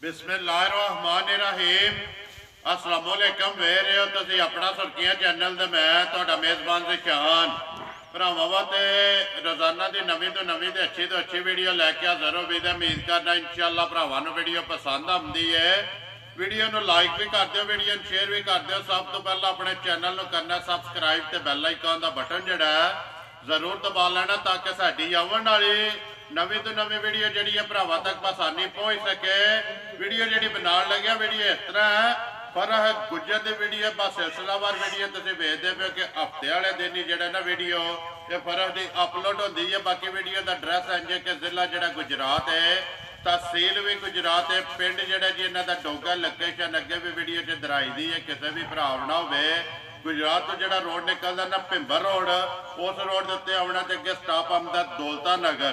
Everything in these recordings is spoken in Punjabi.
बिस्मिल्लाहिर्रहमानिर्रहीम अस्सलाम वालेकुम वेख रहे हो तुसीं अपना सुर्खियां चैनल ते मैं तुहाडा मेज़बान ज़िशान भरावां ते रोज़ाना की नवीं तो अच्छी वीडियो लैके हाज़र हो भी उम्मीद करना इंशाअल्लाह भरावां नूं वीडियो पसंद आउंदी है। वीडियो नूं लाइक भी कर दिओ, वीडियो नूं शेयर भी कर दिओ। सब तो पहला अपने चैनल नूं करना सबसक्राइब ते बैल आइकन का बटन जिहड़ा है जरूर दबा लेना ताकि साडी आउण वाली नवीं तो नवीं वीडियो जी भरावां तक आसानी पहुँच सके। वीडियो जी बनाने लगे वीडियो इस तरह है फरह गुज्जर की वीडियो बस सिलसिलावार वीडियो तुम वेखते पे कि हफ्ते वाले दिन ही जरा ना वीडियो ये फरह की अपलोड होती है। बाकी वीडियो का एड्रैस इंज कि जिला जरा गुजरात है, तहसील भी गुजरात है, पिंड जरा जी इन्हों का डोगा लोकेशन अगे भी वीडियो च दराई दी है। किसी भी भरा ना हो गुजरात तो जो रोड निकलता ना भिंबर रोड, उस रोड के उत्ते आना तो अगे स्टाप आंदा दौलता नगर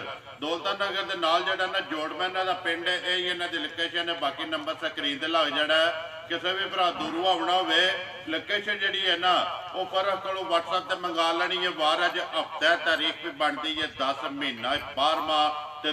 के नाल जरा ना जोड़मा इन्हों का पिंड है, यही इन्हों की लोकेशन है। बाकी नंबर स्क्रीन से लग जाना है। किसी भी भरा दूरों आना हो लोकेशन जी है ना वो फरक को व्हाट्सएप से मंगा लेनी है। वार अज हफ्ता तारीख भी बनती है 10 महीना 12वां तो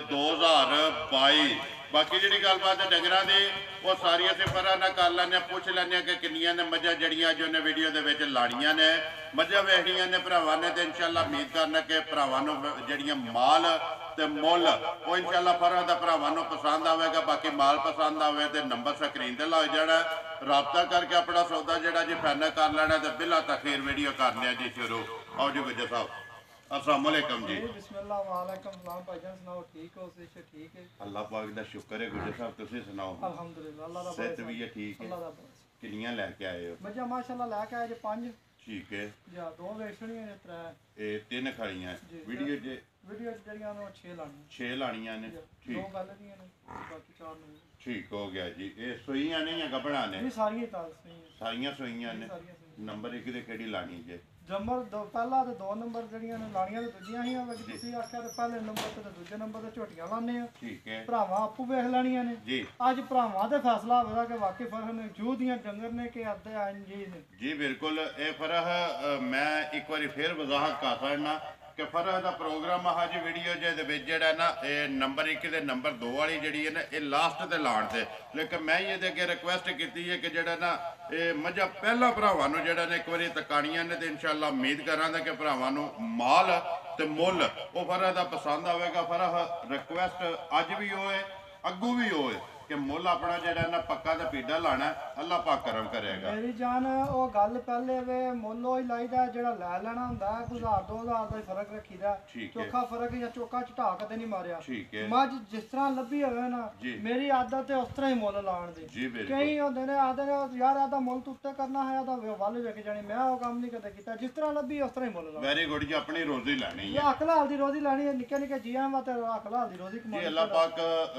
2022। बाकी जी गलबात है डंगर की वो सारी अस फरा ना कर लें, पुछ लें कि किनिया ने मझा जड़ियाँ जो ने वीडियो के लाड़ियाँ ने मझा वेखनिया ने भरावां ने तो इंशाअल्लाह उम्मीद करना कि भरावां नूं जड़ियाँ माल ते मुल वो इंशाअल्लाह फरा दा भरावां नूं पसंद आवेगा। बाकी माल पसंद आवे तो नंबर स्क्रीन ते लग जाना, राबता करके अपना सौदा जड़ा जी फाइनल कर लेना तो बिला तखीर वीडियो करने जी शुरू। आओ जी गुज्जर साहब अस्सलाम वालेकुम जी। बिस्मिल्लाह वालेकुम सलाम भाईजान, सुनाओ ठीक हो? से ठीक है अल्लाह पाक दा शुक्र है। गुज्जर साहब तुसीं सुनाओ? अल्हम्दुलिल्लाह अल्लाह दा सेहत भी है ठीक है? अल्लाह दा बस। किनियां लेके आए हो? मजा माशाअल्लाह लेके आए जे 5 ठीक है या 2 वेचणियां ने 3 ए 3 खड़ियां वीडियो जे वीडियो जड़ियां नो 6 लानी 6 लाणियां ने 2 ठीक गल दियां ने बाकी 4 नहीं। ठीक हो गया जी। ये सोईयां नहीं है गबड़ा ने? नहीं सारी ताल सही है, सारियां सोईयां ने। सारी सही। नंबर 1 दे केड़ी लानी जे? जमर दो पहला ते 2 नंबर जड़ियां ने लाणियां ते दूजियां ही बाकी तुसीं आख्या ते पहले नंबर ते दूजे नंबर ते झोटियां लाने आ। ठीक है भरावां आपू वेख लेणियां ने जी। अज भरावां ते फैसला होवेगा कि वाकई फरह ने जू दियां डंगर ने कि अद्धे जी ने। जी बिल्कुल ये फरह मैं एक बार फिर वजाहत कर सकना कि फरह का प्रोग्राम है जी वीडियो जरा ना ये नंबर 1 ते नंबर 2 वाली जी है ना ये लास्ट ते लाण से। लेकिन मैं ये अगे रिक्वेस्ट की है कि जरा ना ये मझा पहला भरावां नूं जरा ना एक बार तकानियां ने तो इंशाअल्लाह उम्मीद करांगा कि भरावां नूं माल ते मुल वो फरह का पसंद आवेगा। फरह रिक्वेस्ट अज भी होए अगू भी होए कि मुल अपना जरा ना पक्का तो पीडा लाना अल्लाह पाक करम करेगा। मेरी जान वो गल पहले वे मुल ही लाईदा जेड़ा लै लेना हुंदा 1000-2000 दा फर्क रखीदा। चोखा फर्क या चोखा चटा कदे नहीं मारिया। मझ जिस तरह लभी होवे ना मेरी आदत है उस तरह ही मुल लाण दी। कई होंदे ने आदे ने यार आदा मुल तू उत्ते करना है आदा वल वेख जानी, मैं वो काम नहीं कदे कीता। जिस तरह लभी उस तरह ही मुल लाण। वेरी गुड जी। अपनी रोजी लेनी है, हक लाल दी रोजी लेनी है। निक्के निक्के जियां वा ते हक लाल दी रोजी कमानी। अल्लाह पाक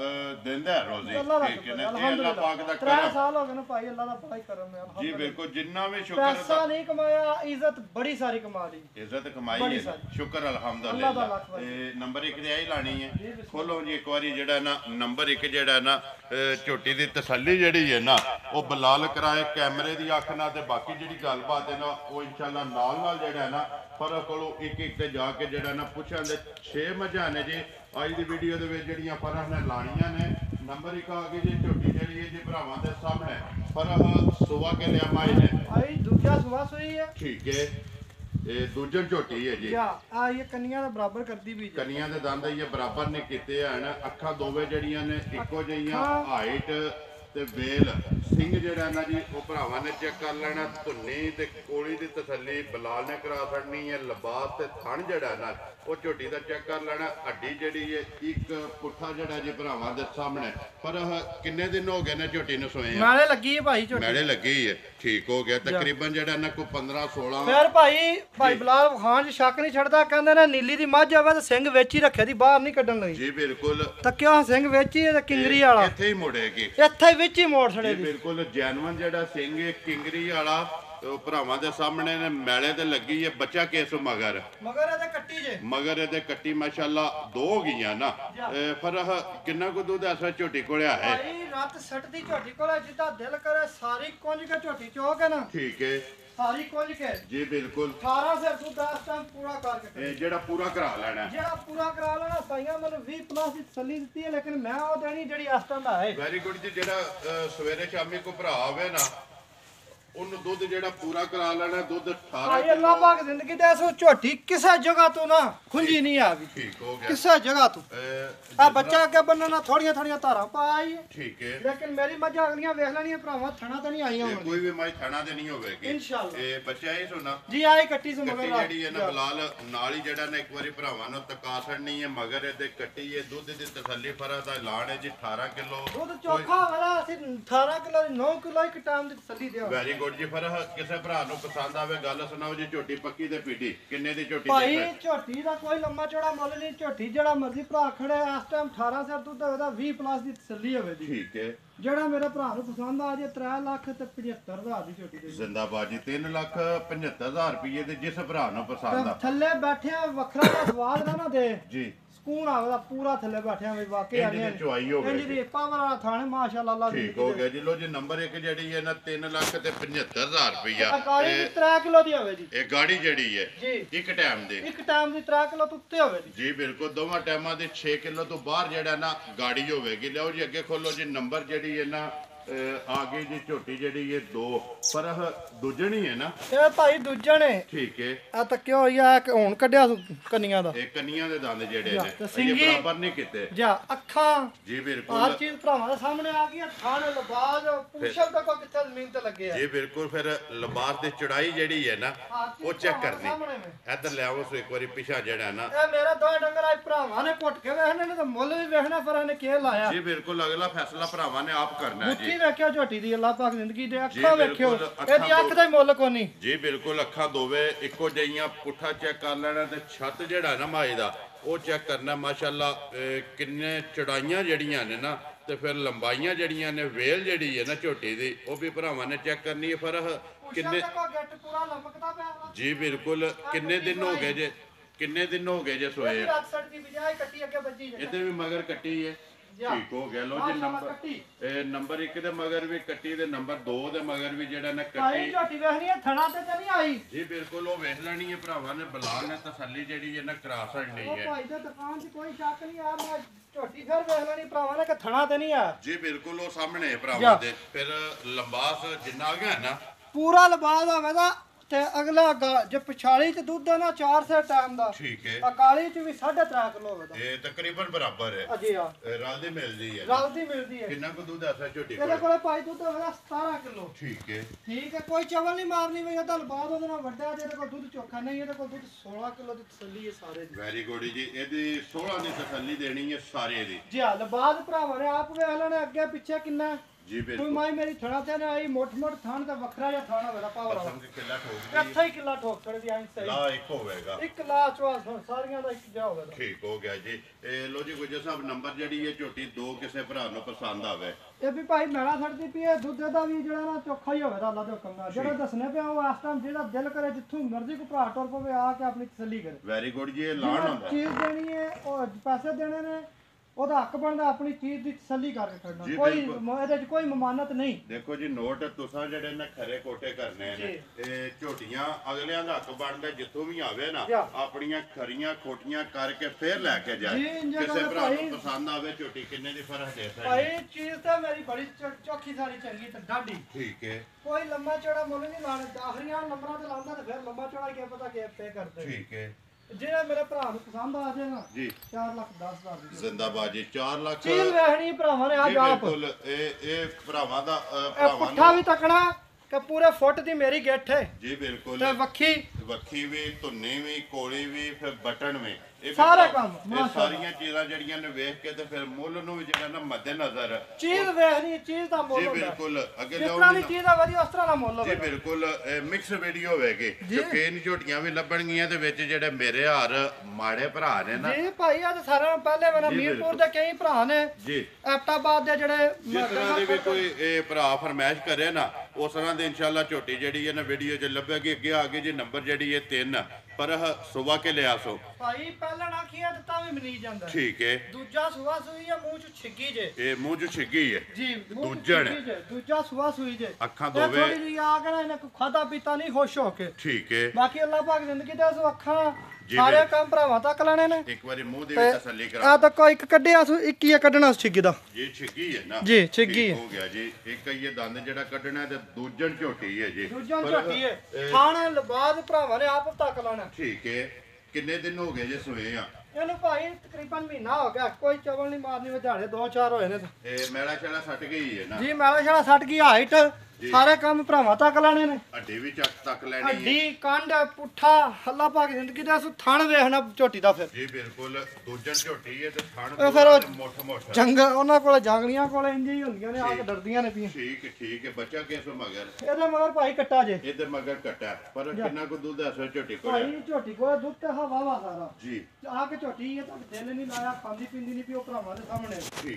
देंदा है रोजी। ठीक है ना जी, अल्लाह पाक दा 3 करम। साल हो गए ना भाई, अल्लाह दा बड़ा ही करम है। जी बिल्कुल जिन्ना भी शुक्र पैसा नहीं कमाया, इज्जत बड़ी सारी कमा ली। इज्जत कमाई है, शुक्र अल्हम्दुलिल्लाह। नंबर 1 ते आई लानी है। खोलो जी एक बारी जेड़ा ना नंबर 1 जेड़ा ना झोटी दी तसल्ली जेड़ी है ना वो बलाल कराए कैमरे दी अख ना ते बाकी जेड़ी गलबात है ना वो इंशाअल्लाह नाल नाल जेड़ा ना फरक कोलों एक एक ते जाके जेड़ा ना पुछां दे 6 मझां ने जी अज दी वीडियो दे विच जेड़ियां फरक ने लाणियां ने। नंबर 1 आ गई जी झोटी जेड़ी है जी भरावां दे सामने फरक सुबह के लिया माई ने आई दूजा सुबह सोई है। ठीक है ये दूजन झोटी है जी। या आ ये कन्या दा बराबर करदी भी कनिया दे दंद ये बराबर ने कीते हैं। अखा दोवे जड़ियां ने इको जिहियां हाइट ते वेल सिंह जेड़ा ना जी वो भरावां ने चेक कर लेना। धुन्नी ते कोली दी तसल्ली बलाल ने करा छड़नी है। लिबास ते थन जेड़ा ना वो झोटी दा चेक कर लेना। हड्डी जेड़ी है एक पुट्ठा जेड़ा जी भरावां दे सामने। पर किन्ने दिन हो गए ने झोटी नूं सोए? मैले लगी है भाई झोटी, मैले लगी है। ठीक हो गया तकरीबन जेड़ा ना कोई 15-16। फिर भाई बिलाल खान च शक नहीं छड़दा। कहंदे ने नीली दी मझ आवे ते सिंह विच ही रखे दी, बाहर नहीं कड्डण लगी। जी बिल्कुल तक्किया सिंह विच ही ते किंगरी वाला इत्थे ही मुड़ेगी, इत्थे विच ही मोड़ छड़े। बिल्कुल जैनवन जेड़ा सिंह किंगरी वाला भरावां दे सामने ने मैले ते लगी है। बच्चा केस मगर एदे कट्टी जे मगर एदे कट्टी माशाअल्लाह 2 हो गईयां ना। पर किन्ना को दूध ऐसा झोटी कोले है? भाई रात सट दी झोटी कोले जिदा दिल करे सारी कुंज के झोटी चोक है ना। ठीक है ਸਾਰੀ ਕੁਝ ਕੇ ਜੀ ਬਿਲਕੁਲ 18 ਸਿਰ ਤੋਂ 10 ਟਾਈਮ ਪੂਰਾ ਕਰਕੇ ਇਹ ਜਿਹੜਾ ਪੂਰਾ ਕਰਾ ਲੈਣਾ ਜਿਹੜਾ ਪੂਰਾ ਕਰਾ ਲੈਣਾ ਸਾਈਆਂ ਮੈਨੂੰ 20 ਪਲੱਸ ਦੀ ਤਸੱਲੀ ਦਿੱਤੀ ਹੈ ਲੇਕਿਨ ਮੈਂ ਉਹ ਦੇਣੀ ਜਿਹੜੀ ਇਸ ਟਾਈਮ ਦਾ ਹੈ ਵੈਰੀ ਗੁੱਡ ਜੀ ਜਿਹੜਾ ਸਵੇਰੇ ਸ਼ਾਮੀ ਕੋ ਭਰਾ ਆਵੇ ਨਾ ਉਹਨੂੰ ਦੁੱਧ ਜਿਹੜਾ ਪੂਰਾ ਕਰਾ ਲੈਣਾ ਦੁੱਧ 18 ਭਾਈ ਅੱਲਾਹ ਪਾਕ ਜ਼ਿੰਦਗੀ ਦੇ ਸੋ ਝੋਟੀ ਕਿਸੇ ਜਗ੍ਹਾ ਤੋਂ ਨਾ ਖੁੰਝੀ ਨਹੀਂ ਆ ਗਈ ਠੀਕ ਹੋ ਗਿਆ ਕਿਸੇ ਜਗ੍ਹਾ ਤੋਂ ਆ ਬੱਚਾ ਅੱਗੇ ਬੰਨਣਾ ਥੋੜੀਆਂ ਥੋੜੀਆਂ ਧਾਰਾਂ ਪਾਈ ਠੀਕ ਹੈ ਲੇਕਿਨ ਮੇਰੀ ਮੱਝਾਂ ਅਗਲੀਆਂ ਵੇਖ ਲੈਣੀਆਂ ਭਰਾਵਾਂ ਥਣਾ ਤਾਂ ਨਹੀਂ ਆਈਆਂ ਕੋਈ ਵੀ ਮਾਈ ਥਣਾ ਤੇ ਨਹੀਂ ਹੋਵੇਗੀ ਇਨਸ਼ਾਅੱਲਾ ਇਹ ਬੱਚਾ ਹੀ ਸੁਣਾ ਜੀ ਆਈ ਕੱਟੀ ਸੇ ਮਗਰ ਜਿਹੜੀ ਹੈ ਨਾ ਬਲਾਲ ਨਾਲ ਹੀ ਜਿਹੜਾ ਨਾ ਇੱਕ ਵਾਰੀ ਭਰਾਵਾਂ ਨੂੰ ਤਕਾਸੜਨੀ ਹੈ ਮਗਰ ਇਹਦੇ ਕੱਟੀ ਹੈ ਦੁੱਧ ਦੀ ਤਸੱਲੀ ਫਰਾ ਦਾ ਐਲਾਨ ਹੈ ਜੀ 18 ਕਿਲੋ ਦੁੱਧ ਚੋਖਾ ਵਾਲਾ ਅਸੀਂ 18 ਕਿਲੋ 9 ਕਿਲੋ ਇੱਕ ਟਾਈਮ ਦੀ ਤਸੱਲੀ ਦਿਓ ਵੈਰੀ ਗੁੱਡ ਜੀ ਫਿਰ ਕਿਸੇ ਭਰਾ ਨੂੰ ਪਸੰਦ ਆਵੇ ਗੱਲ ਸੁਣਾਓ ਜੀ ਝੋਟੀ ਪੱਕੀ ਤੇ ਪੀਟੀ ਕਿੰਨੇ ਦੀ ਝੋਟੀ ਭਾਈ ਝੋਟੀ ਦਾ ਕੋਈ ਲੰਮਾ ਚੌੜਾ ਮੁੱਲ ਨਹੀਂ ਝੋਟੀ ਜਿਹੜਾ ਮਰਜ਼ੀ ਭਰਾ ਖੜੇ ਇਸ ਟਾਈਮ 18 ਸਿਰ ਦੁੱਧ ਹੋਵੇ ਤਾਂ 20 ਪਲੱਸ ਦੀ ਤਸੱਲੀ ਹੋਵੇ ਦੀ ਠੀਕ ਹੈ ਜਿਹੜਾ ਮੇਰੇ ਭਰਾ ਨੂੰ ਪਸੰਦ ਆ ਜੇ 3 ਲੱਖ ਤੇ 75,000 ਦੀ ਝੋਟੀ ਦੇ ਜ਼ਿੰਦਾਬਾਦ ਜੀ 3,75,000 ਰੁਪਏ ਤੇ ਜਿਸ ਭਰਾ ਨੂੰ ਪਸੰਦ ਆ ਥੱਲੇ ਬੈਠਿਆ ਵੱਖਰਾ ਜਿਹਾ ਸਵਾਦ ਨਾ ਦੇ ਜੀ ਸਕੂਨ ਆਵੇਦਾ ਪੂਰਾ ਥੱਲੇ ਬੈਠਿਆ ਵੀ ਵਾਕਿਆ ਇੰਜ ਦੀ ਚੁਆਈ ਹੋਵੇ ਇੰਜ ਦੀ ਪਾਵਰ ਵਾਲਾ ਥਾਣੇ ਮਾਸ਼ਾਅੱਲਾ ਅੱਲਾਹ ਠੀਕ ਹੋ ਗਿਆ ਜੀ ਲੋ ਜੀ ਨੰਬਰ 1 ਜਿਹੜੀ ਹੈ ਨਾ 3,75,000 ਰੁਪਇਆ ਕਾਲੀ ਦੀ 3 ਕਿਲੋ ਦੀ ਹੋਵੇ ਜੀ ਇਹ ਗਾੜੀ ਜਿਹੜੀ ਹੈ ਜੀ ਇੱਕ ਟਾਈਮ ਦੇ ਇੱਕ ਟਾਈਮ ਦੀ 3 ਕਿਲੋ ਤੋਂ ਉੱਤੇ ਹੋਵੇ ਜੀ ਜੀ ਬਿਲਕੁਲ ਦੋਵਾਂ ਟਾਈਮਾਂ ਦੇ 6 ਕਿਲੋ ਤੋਂ ਬਾਹਰ ਜਿਹੜਾ ਨਾ ਗਾੜੀ ਹੋਵੇਗੀ ਲਿਓ ਜੀ ਅੱਗੇ ਖੋਲੋ ਜੀ ਨੰਬਰ ਜਿਹੜੀ ਹੈ ਨਾ ਆਗੇ ਜੀ ਝੋਟੀ ਜਿਹੜੀ ਹੈ 2 ਪਰ ਦੂਜਣੀ ਹੈ ਨਾ ਇਹ ਭਾਈ ਦੂਜਾ ਨੇ ਠੀਕ ਹੈ ਆ ਤੱਕਿਆ ਹੋਈ ਆ ਕਿ ਹੁਣ ਕੱਢਿਆ ਕੰਨੀਆਂ ਦਾ ਇਹ ਕੰਨੀਆਂ ਦੇ ਦੰਦ ਜਿਹੜੇ ਤੇ ਨੇ ਇਹ ਸਿੰਗੀ ਬਰਾਬਰ ਨਹੀਂ ਕੀਤੇ ਜਾਂ ਅੱਖਾਂ ਜੀ ਹਰ ਬਿਲਕੁਲ ਚੀਜ਼ ਭਰਾਵਾਂ ਦੇ ਸਾਹਮਣੇ ਆ ਗਈ ਥਾਣ ਲਬਾਜ ਪੁੱਛਲ ਤੱਕ ਕਿੱਥੇ ਜ਼ਮੀਨ ਤੇ ਲੱਗੇ ਆ ਜੀ ਬਿਲਕੁਲ ਫਿਰ ਲਿਬਾਸ ਦੀ ਚੜਾਈ ਜਿਹੜੀ ਹੈ ਨਾ ਉਹ ਚੈੱਕ ਕਰਨੀ ਸਾਹਮਣੇ ਵੇ ਇੱਧਰ ਲਿਆਓ ਸੋ ਇੱਕ ਵਾਰੀ ਪਿਛਾ ਜਿਹੜਾ ਨਾ ਇਹ ਮੇਰੇ ਦੋ ਡੰਗਰ ਆ ਭਰਾਵਾਂ ਨੇ ਘੁੱਟ ਕੇ ਵੇਖਣੇ ਨੇ ਤਾਂ ਮੁੱਲ ਵੀ ਵੇਖਣਾ ਪਰ ਇਹਨੇ ਕੀ ਲਾਇਆ ਜੀ ਬਿਲਕੁਲ ਅਗਲਾ ਫੈਸਲਾ ਭਰਾਵਾਂ ਨੇ ਆਪ ਕਰਨਾ ਹੈ ਮੁੱਠੀ ਜੀ ਵੇਖਿਓ ਝੋਟੀ ਦੀ ਅੱਲਾਹ ਪਾਕ ਜ਼ਿੰਦਗੀ ਦੇ ਜੀ, ਅੱਖਾਂ ਬਿਲਕੁਲ, ਵੇਖਿਓ ਅੱਖਾਂ ਇਹਦੀ ਅੱਖ ਦਾ ਹੀ ਮੁੱਲ ਕੋਈ ਨਹੀਂ ਜੀ ਬਿਲਕੁਲ ਅੱਖਾਂ ਦੋਵੇਂ ਇੱਕੋ ਜਿਹੀਆਂ ਪੁੱਠਾ ਚੈੱਕ ਕਰ ਲੈਣਾ ਤੇ ਛੱਤ ਜਿਹੜਾ ਨਾ ਮਾਈ ਦਾ ਉਹ ਚੈੱਕ ਕਰਨਾ ਮਾਸ਼ਾਅੱਲਾ ਕਿੰਨੇ ਚੜਾਈਆਂ ਜਿਹੜੀਆਂ ਨੇ ਨਾ ਤੇ ਫਿਰ ਲੰਬਾਈਆਂ ਜਿਹੜੀਆਂ ਨੇ ਵੇਲ ਜਿਹੜੀ ਹੈ ਨਾ ਝੋਟੀ ਦੀ ਉਹ ਵੀ ਭਰਾਵਾਂ ਨੇ ਚੈੱਕ ਕਰਨੀ ਹੈ ਫਿਰ ਕਿੰਨੇ ਗੱਟ ਪੂਰਾ ਲਮਕਦਾ ਪਿਆ ਜੀ ਬਿਲਕੁਲ ਕਿੰਨੇ ਦਿਨ ਹੋ ਗਏ ਜੇ ਕਿੰਨੇ ਦਿਨ ਹੋ ਗਏ ਜੇ ਸੋਏ ਇਹਦੀ 68 ਦੀ ਬਜਾਏ ਕੱਟੀ ਅੱਗੇ ਵੱਜੀ ਜੇ ਇਹਦੇ ਵੀ ਮਗਰ ਕੱਟੀ ਹੈ ਠੀਕ ਹੋ ਗਿਆ ਲੋ ਜੀ ਨੰਬਰ ਇਹ ਨੰਬਰ 1 ਦੇ ਮਗਰ ਵੀ ਕੱਟੀ ਤੇ ਨੰਬਰ 2 ਦੇ ਮਗਰ ਵੀ ਜਿਹੜਾ ਨਾ ਭਾਈ ਕੱਟੀ ਝੋਟੀ ਵੇਖਣੀ ਹੈ ਥਣਾ ਤੇ ਨਹੀਂ ਆਈ ਜੀ ਬਿਲਕੁਲ ਉਹ ਵੇਖ ਲੈਣੀ ਹੈ ਭਰਾਵਾਂ ਨੇ ਬਲਾਲ ਨੇ ਤਸੱਲੀ ਜਿਹੜੀ ਹੈ ਨਾ ਕਰਾ ਛੱਡਣੀ ਉਹ ਹੈ ਭਾਈ ਦੇ ਦੁਕਾਨ 'ਚ ਕੋਈ ਸ਼ੱਕ ਨਹੀਂ ਆ ਮੈਂ ਝੋਟੀ ਫਿਰ ਵੇਖ ਲੈਣੀ ਭਰਾਵਾਂ ਨੇ ਕਿ ਥਣਾ ਤੇ ਨਹੀਂ ਆ ਜੀ ਬਿਲਕੁਲ ਉਹ ਸਾਹਮਣੇ ਹੈ ਭਰਾਵਾਂ ਦੇ ਫਿਰ ਲੰਬਾਸ ਜਿੰਨਾ ਆ ਗਿਆ ਨਾ ਪੂਰਾ ਲਬਾਦ ਹੋਵੇ ਤਾਂ ਤੇ ਅਗਲਾ ਜੇ ਪਿਛਾੜੀ 'ਚ ਦੁੱਧ ਹੈ ਨਾ 4 ਸੇ ਟਾਈਮ ਦਾ ਠੀਕ ਹੈ ਅਕਾਲੀ 'ਚ ਵੀ 3.5 ਕਿਲੋ ਹੋਵੇ ਦਾ ਇਹ ਤਕਰੀਬਨ ਬਰਾਬਰ ਹੈ ਅਜੀ ਆ ਰਲਦੀ ਮਿਲਦੀ ਹੈ ਰਲਦੀ ਮਿਲਦੀ ਹੈ ਕਿੰਨਾ ਕੁ ਦੁੱਧ ਆਸਾ ਝੋਟੀ ਇਹਦੇ ਕੋਲ ਕੋਲੇ ਭਾਈ ਦੁੱਧ ਹੋਵੇ 17 ਕਿਲੋ ਠੀਕ ਹੈ ਠੀਕ ਹੈ ਕੋਈ ਚਵਲ ਨਹੀਂ ਮਾਰਨੀ ਵੀ ਇਹਦਾ ਲਬਾਦ ਉਹਦੇ ਨਾਲ ਵੱਡਾ ਤੇ ਇਹਦੇ ਕੋਲ ਦੁੱਧ ਚੋਖਾ ਨਹੀਂ ਇਹਦੇ ਕੋਲ ਦੁੱਧ 16 ਕਿਲੋ ਦੀ ਤਸੱਲੀ ਹੈ ਸਾਰੇ ਦੀ ਵੈਰੀ ਗੁੱਡ ਜੀ ਇਹਦੀ 16 ਦੀ ਤਸੱਲੀ ਦੇਣੀ ਹੈ ਸਾਰੇ ਦੀ ਜੀ ਆ ਲਬਾਦ ਭਰਾਵਾਂ ਨੇ ਆਪ ਵੇਖ ਲੈਣਾ ਅੱਗੇ ਪਿੱਛੇ ਕਿੰਨਾ ਜੀ ਕੋਈ ਬਿਲਕੁਲ ਮਾਈ ਮੇਰੀ ਥਣਾ ਤੇ ਨਾ ਆਈ ਮੋਟ ਥਾਣ ਦਾ ਵੱਖਰਾ ਜਿਹਾ ਥਾਣਾ ਵੇਲਾ ਪਾਵਰ ਵਾਲਾ ਸਮਝ ਕਿੱਲਾ ਠੋਕ ਗਈ ਇੱਥੇ ਹੀ ਕਿੱਲਾ ਠੋਕ ਛੜਦੀ ਆਂ ਸਹੀ ਲਾ ਇੱਕ ਹੋਵੇਗਾ ਇੱਕ ਲਾਚ ਵਾਸ ਸਾਰੀਆਂ ਦਾ ਇੱਕ ਜਾ ਹੋਵੇਗਾ ਠੀਕ ਹੋ ਗਿਆ ਜੀ ਇਹ ਲੋ ਜੀ ਗੁੱਜਰ ਸਾਹਿਬ ਨੰਬਰ ਜਿਹੜੀ ਹੈ ਝੋਟੀ 2 ਕਿਸੇ ਭਰਾ ਨੂੰ ਪਸੰਦ ਆਵੇ ਇਹ ਵੀ ਭਾਈ ਮੈਲਾ ਛੱਡਦੀ ਪਈ ਹੈ ਦੁੱਧ ਦਾ ਵੀ ਜਿਹੜਾ ਨਾ ਚੋਖਾ ਹੀ ਹੋਵੇਗਾ ਅੱਲਾ ਦੇ ਹੁਕਮ ਨਾਲ ਜਿਹੜਾ ਦੱਸਣੇ ਪਿਆ ਉਹ ਇਸ ਟਾਈਮ ਜਿਹੜਾ ਦਿਲ ਕਰੇ ਜਿੱਥੋਂ ਮਰਜ਼ੀ ਕੋ ਭਰਾ ਟੁਰ ਪਵੇ ਆ ਕੇ ਆਪਣੀ ਤਸੱਲੀ ਕਰੇ ਵੈਰੀ ਗੁੱਡ ਜੀ ਇਹ ਲਾਣ ਹੁੰਦਾ ਚੀਜ਼ ਦੇਣੀ ਹੈ ਉਹ ਪੈਸੇ ਦੇਣੇ ਨੇ ਉਹਦਾ ਹੱਕ ਬਣਦਾ ਆਪਣੀ ਚੀਜ਼ ਦੀ ਤਸੱਲੀ ਕਰਕੇ ਖੜਨਾ ਜੀ, ਕੋਈ ਬਿਲਕੁਲ। ਇਹਦੇ 'ਚ ਕੋਈ ਮਮਾਨਤ ਨਹੀਂ ਦੇਖੋ ਜੀ ਨੋਟ ਤੁਸੀਂ ਜਿਹੜੇ ਨੇ ਖਰੇ ਕੋਟੇ ਕਰਨੇ ਨੇ ਇਹ ਝੋਟੀਆਂ ਅਗਲਿਆਂ ਦਾ ਹੱਕ ਬਣਦਾ ਜਿੱਥੋਂ ਵੀ ਆਵੇ ਨਾ ਜੀ। ਆਪਣੀਆਂ ਖਰੀਆਂ ਖੋਟੀਆਂ ਕਰਕੇ ਫੇਰ ਲੈ ਕੇ ਜਾਏ ਜੀ, ਇੰਝ ਕਿਸੇ ਗੱਲ ਭਰਾ ਨੂੰ ਭਾਈ। ਪਸੰਦ ਆਵੇ ਝੋਟੀ ਕਿੰਨੇ ਦੀ ਫਰਕ ਦੇ ਸਕਦੀ ਭਾਈ ਚੀਜ਼ ਤਾਂ ਮੇਰੀ ਬੜੀ ਚੋਖੀ ਸਾਰੀ ਚੰਗੀ ਤੇ ਡਾਢੀ ਠੀਕ ਹੈ ਕੋਈ ਲੰਮਾ ਚੌੜਾ ਮੁੱਲ ਨਹੀਂ ਲਾਣਾ ਆਖਰੀਆਂ ਨੰਬਰਾਂ ਤੇ ਲਾਉਂਦਾ ਤੇ ਫਿਰ ਲੰਮਾ ਚੌੜਾ ਕੀ ਪਤਾ ਕੀ ਪੇ ਕਰਦੇ ਠੀਕ ਹੈ ਜਿਹੜਾ ਮੇਰੇ ਭਰਾ ਨੂੰ ਪਸੰਦ ਆ ਜਾਏ ਨਾ ਜੀ 4,10,000 ਦੀ ਜ਼ਿੰਦਾਬਾਦ ਜੀ 4 ਲੱਖ ਚੀਜ਼ ਵੇਖਣੀ ਭਰਾਵਾਂ ਨੇ ਜੀ ਅੱਜ ਆਪ ਬਿਲਕੁਲ ਇਹ ਭਰਾਵਾਂ ਦਾ ਇਹ ਭਰਾਵਾਂ ਪੁੱਠਾ ਨੂੰ ਵੀ ਤਕਣਾ ਕਿ ਪੂਰੇ ਫੁੱਟ ਦੀ ਮੇਰੀ ਗਿੱਠ ਹੈ ਜੀ ਬਿਲਕੁਲ ਤੇ ਵੱਖੀ ਵੱਖੀ ਵੀ ਧੁੰਨੀ ਵੀ ਕੋਲੀ ਵੀ ਫਿਰ ਬਟਨ ਵੀ ਇਹ ਸਾਰਾ ਫਿਰ ਕੰਮ, ਇਹ ਮਾਸ਼ਾਅੱਲਾ। ਸਾਰੀਆਂ ਚੀਜ਼ਾਂ ਜਿਹੜੀਆਂ ਨੇ ਵੇਖ ਕੇ ਤੇ ਫਿਰ ਮੁੱਲ ਨੂੰ ਵੀ ਜਿਹੜਾ ਨਾ ਮੱਦੇ ਨਜ਼ਰ ਚੀਜ਼ ਵੇਖਣੀ ਚੀਜ਼ ਦਾ ਮੁੱਲ ਜੀ ਹੁੰਦਾ ਬਿਲਕੁਲ ਅੱਗੇ ਜਿਸ ਲਿਆਓ ਤਰ੍ਹਾਂ ਦੀ ਜੀ ਚੀਜ਼ ਆ ਵਧੀਆ ਉਸ ਤਰ੍ਹਾਂ ਦਾ ਮੁੱਲ ਜੀ ਹੋਵੇ ਬਿਲਕੁਲ ਮਿਕਸ ਵੀਡੀਓ ਹੋਵੇਗੀ ਕਿਉਂਕਿ ਇਹ ਝੋਟੀਆਂ ਵੀ ਲੱਭਣਗੀਆਂ ਤੇ ਵਿੱਚ ਜਿਹੜੇ ਮੇਰੇ ਹਾਰ ਮਾੜੇ ਭਰਾ ਨੇ ਨਾ ਜੀ ਭਾਈ ਆ ਤੇ ਸਾਰਿਆਂ ਨੂੰ ਪਹਿਲੇ ਮੇਰਾ ਜੀ, ਮੀਰਪੁਰ ਦੇ ਕਈ ਭਰਾ ਨੇ ਜੀ ਐਪਟਾਬਾਦ ਦੇ ਜਿਹੜੇ ਜਿਸ ਤਰ੍ਹਾਂ ਦੀ ਵੀ ਕੋਈ ਇਹ ਭਰਾ ਫਰਮਾਇਸ਼ ਕਰੇ ਨਾ ਉਸ ਤਰ੍ਹਾਂ ਦੀ ਇਨਸ਼ਾਅੱਲਾ ਝੋਟੀ ਜਿਹੜੀ ਹੈ ਨਾ ਵੀਡੀਓ 'ਚ ਲੱਭੇਗੀ ਅੱਗੇ ਆ ਗਈ ਜੀ ਨੰਬਰ ਜਿਹੜੀ ਹੈ 3 ਪਰ ਸੁਬਾ ਕੇ ਲਿਆ ਸੋ ਭਾਈ ਪਹਿਲਾਂ ਨਾ ਖੀਆ ਦਿੱਤਾ ਵੀ ਮਨੀ ਜਾਂਦਾ ਠੀਕ ਹੈ ਦੂਜਾ ਸੁਆ ਸੂਈ ਹੈ ਮੂੰਹ ਚ ਛਿੱਗੀ ਜੇ ਇਹ ਮੂੰਹ ਚ ਛਿੱਗੀ ਹੈ ਜੀ ਦੂਜਣ ਦੂਜਾ ਸੁਆ ਸੂਈ ਜੇ ਅੱਖਾਂ ਦੋਵੇਂ ਥੋੜੀ ਜਿਹੀ ਆ ਕੇ ਨਾ ਇਹਨੇ ਖਾਦਾ ਪੀਤਾ ਨਹੀਂ ਖੁਸ਼ ਹੋ ਕੇ ਠੀਕ ਹੈ ਬਾਕੀ ਅੱਲਾਹ ਪਾਕ ਜ਼ਿੰਦਗੀ ਦੇ ਸੋ ਅੱਖਾਂ ਸਾਰੇ ਕੰਮ ਭਰਾਵਾਂ ਤੱਕ ਲੈਣੇ ਨੇ ਇੱਕ ਵਾਰੀ ਮੂੰਹ ਦੀ ਵੀ ਤਸੱਲੀ ਕਰਾ ਆ ਤਾਂ ਕੋਈ ਇੱਕ ਕੱਢਿਆ ਸੋ ਇੱਕ ਹੀ ਕੱਢਣਾ ਛਿੱਗੀ ਦਾ ਜੀ ਛਿੱਗੀ ਹੈ ਨਾ ਜੀ ਛਿੱਗੀ ਹੋ ਗਿਆ ਜੀ ਇੱਕ ਇਹ ਦੰਦ ਜਿਹੜਾ ਕੱਢਣਾ ਤੇ ਦੂਜਣ ਝੋਟੀ ਹੈ ਜੀ ਦੂਜਣ ਝੋਟੀ ਹੈ ਖਾਣ ਬਾਅਦ ਭਰਾਵਾਂ ਨੇ ਆਪ ਤੱਕ ਲੈਣਾ ਠੀਕ ਹੈ ਕਿੰਨੇ ਦਿਨ ਹੋ ਗਏ ਜੇ ਸੋਏ ਆ ਇਹਨੂੰ ਭਾਈ ਤਕਰੀਬਨ ਮਹੀਨਾ ਹੋ ਗਿਆ ਕੋਈ ਚਵਲ ਨਹੀਂ ਮਾਰਨੀ ਵਿਝਾੜੇ 2-4 ਹੋਏ ਨੇ ਇਹ ਮੈਲਾ ਛੜਾ ਸੱਟ ਗਈ ਹੈ ਨਾ ਜੀ ਮੈਲਾ ਛੜਾ ਸੱਟ ਗਈ ਹਾਈਟ ਸਾਰੇ ਕੰਮ ਭਰਾਵਾਂ ਤੱਕ ਲੈਣੇ ਨੇ ਅੱਡੀ ਵੀ ਚੱਕ ਤੱਕ ਲੈਣੀ ਹੈ ਅੱਡੀ ਕੰਡ ਪੁੱਠਾ ਅੱਲਾ ਪਾਕ ਜ਼ਿੰਦਗੀ ਦਾ ਥਣ ਵੇਖਣਾ ਝੋਟੀ ਦਾ ਫਿਰ ਜੀ ਬਿਲਕੁਲ ਦੂਜਣ ਝੋਟੀ ਹੈ ਤੇ ਥਣ ਫਿਰ ਉਹ ਮੁੱਠ ਮੁੱਠ ਜੰਗ ਉਹਨਾਂ ਕੋਲ ਜੰਗਲੀਆਂ ਕੋਲ ਇੰਜ ਹੀ ਹੁੰਦੀਆਂ ਨੇ ਆ ਕੇ ਡਰਦੀਆਂ ਨੇ ਪੀਆਂ ਠੀਕ ਹੈ ਬੱਚਾ ਕਿਸੋ ਮਗਰ ਇਹਦੇ ਮਗਰ ਭਾਈ ਕੱਟਾ ਜੇ ਇਹਦੇ ਮਗਰ ਕੱਟਾ ਪਰ ਕਿੰਨਾ ਕੁ ਦੁੱਧ ਅਸਰ ਝੋਟੀ ਕੋਲ ਭਾਈ ਝੋਟੀ ਕੋਲ ਦੁੱਧ ਤੇ ਹਵਾ ਵਾ ਸਾਰਾ ਜੀ ਆ ਕੇ ਝੋਟੀ ਇਹ ਤਾਂ ਦਿਲ ਨਹੀਂ ਲਾਇਆ ਖਾਂਦੀ ਪੀਂਦੀ ਨਹੀਂ ਪਈ ਉਹ ਭਰਾਵਾਂ ਦੇ ਸਾਹਮਣੇ